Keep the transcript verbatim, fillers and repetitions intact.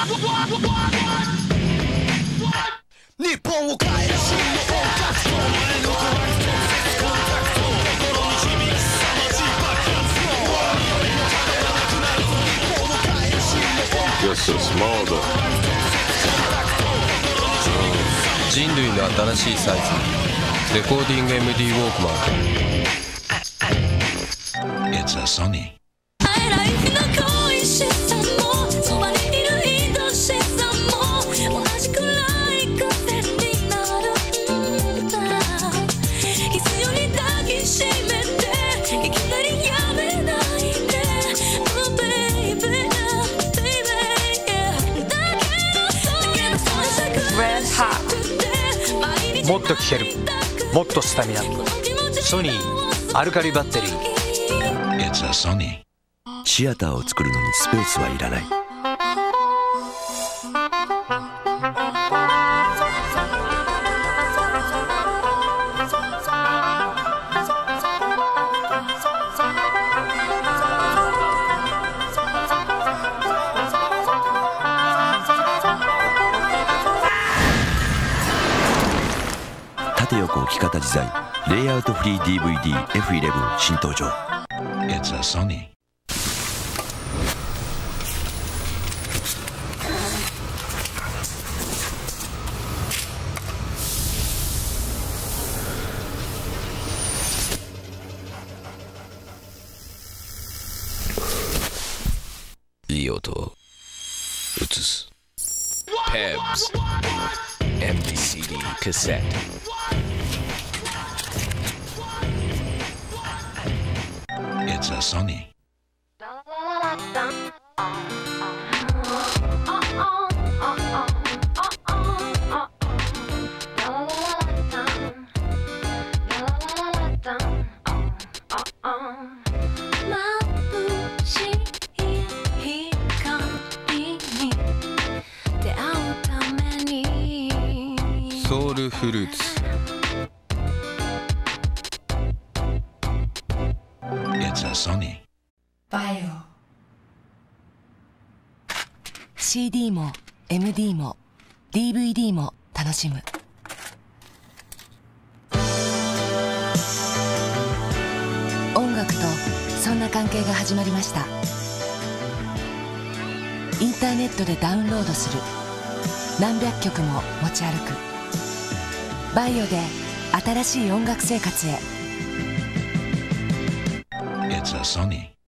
日本を変える真の音楽と前のトラック直接コンタクト心に響く凄まじい爆発のただなくなる日本を変える真の音楽 Just so small though. 人類の新しいサイズレコーディング エムディー ウォークマン It's a Sony. もっと聴ける、もっとスタミナ、ソニーアルカリバッテリー。 It's a Sony. シアターを作るのにスペースはいらない。縦横置き方自在、レイアウトフリー ディーブイディーエフイレブン 新登場。 It's a Sony. いい音を映す ペブズ エムディーシーディー カセット。 It's a Sony. Soul Fruits. It's a Sony. バイオ シーディー も エムディー も ディーブイディー も楽しむ。音楽とそんな関係が始まりました。インターネットでダウンロードする、何百曲も持ち歩く。バイオで新しい音楽生活へ。 It's a Sony.